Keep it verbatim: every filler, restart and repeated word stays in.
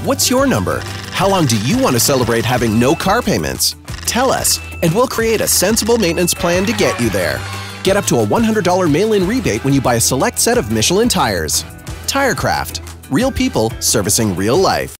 What's your number? How long do you want to celebrate having no car payments? Tell us, and we'll create a sensible maintenance plan to get you there. Get up to a one hundred dollar mail-in rebate when you buy a select set of Michelin tires. Tirecraft. Real people servicing real life.